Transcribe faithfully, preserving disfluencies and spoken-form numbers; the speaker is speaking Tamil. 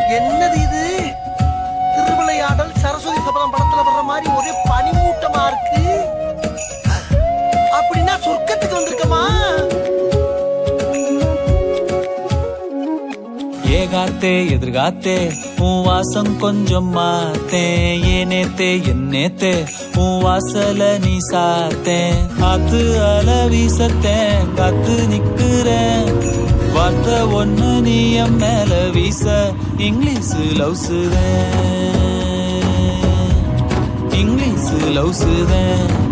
என்னது இது? திருவிளையாடல் சரஸ்வதி சபதம் படத்துல வர்ற மாதிரி ஒரே பனிமூட்டமா இருக்கு. அப்படின்னா சொர்க்கத்துக்கு வந்திருக்கமா? ஏகாத்தே எதிர்காத்தே உன் வாசம் கொஞ்சம் மாத்தேன். ஏனேத்தே என்னேத்தே உன் வாசல நீ சாத்தேன். காத்து அல வீசத்தேன் காத்து நிக்கிறேன். வார்த்தை ஒண்ணு நீ என் மேல வீச இங்கிலீஷ் லவ்ஸுதேன். இங்கிலீஷ் லவ்ஸுதேன்.